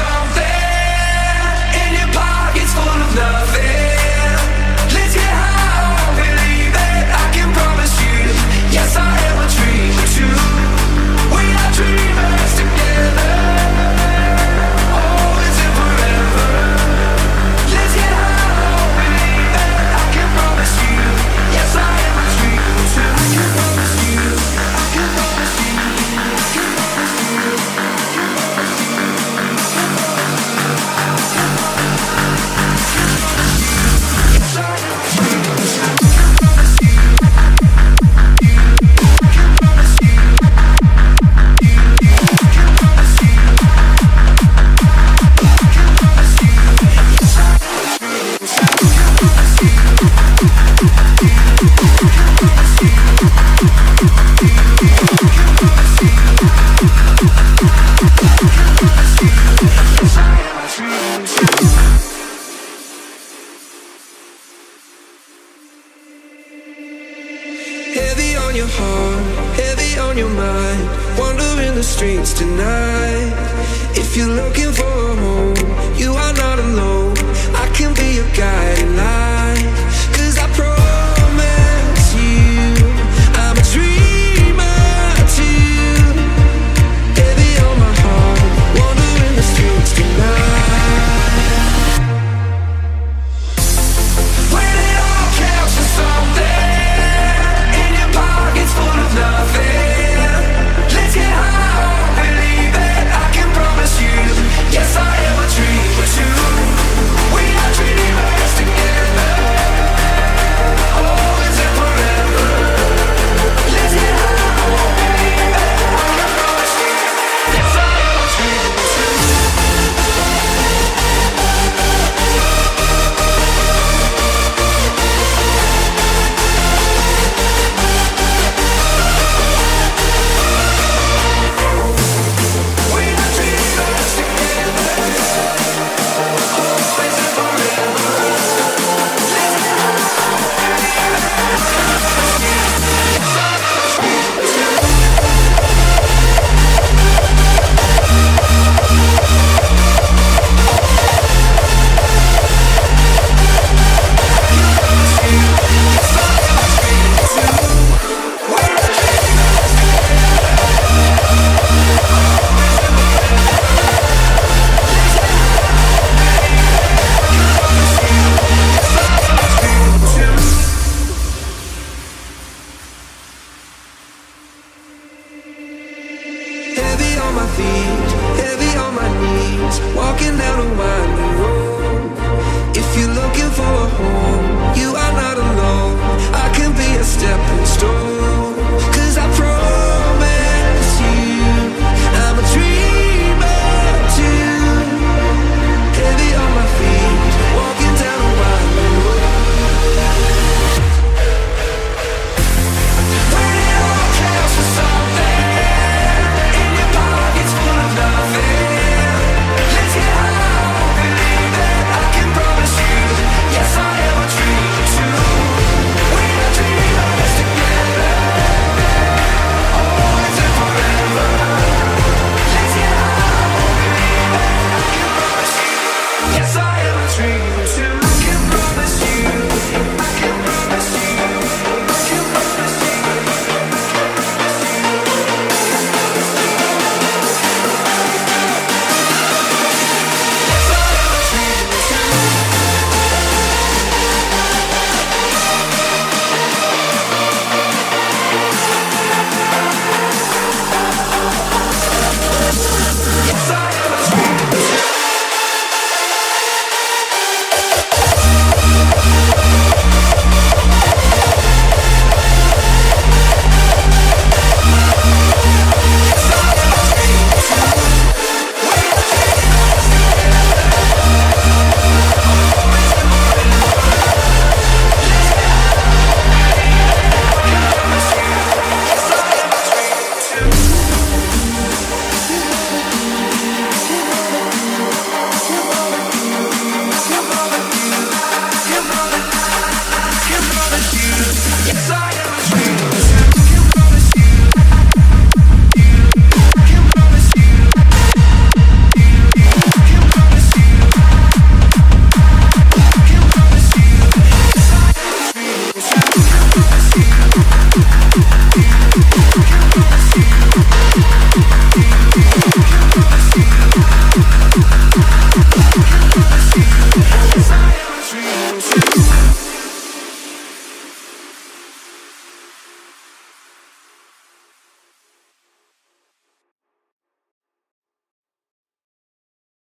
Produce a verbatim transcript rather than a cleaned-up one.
something in your pockets full of nothing. Let's get high, believe it, I can promise you. Yes, I am a dreamer too. We are dreamers together, always and forever. Let's get high, believe it, I can promise you. Yes, I am a dreamer too. I can promise you, I can promise you, I can promise you, I can promise you. Heavy on your heart, heavy on your mind, wandering the streets tonight. If you're looking for a home, you are not alone. I can be your guiding light, 'cause I promise you I'm a dreamer too. Heavy on my heart, wandering the streets tonight. When it all counts for something, full of nothing. Let's get high, believe it, I can promise you. Yes, I am a dreamer too. We are dreamers together, always and forever. Let's get high, believe it, I can promise you. Yes, I am a dreamer too. Heavy on my feet, heavy on my knees, walking down a winding road. If you look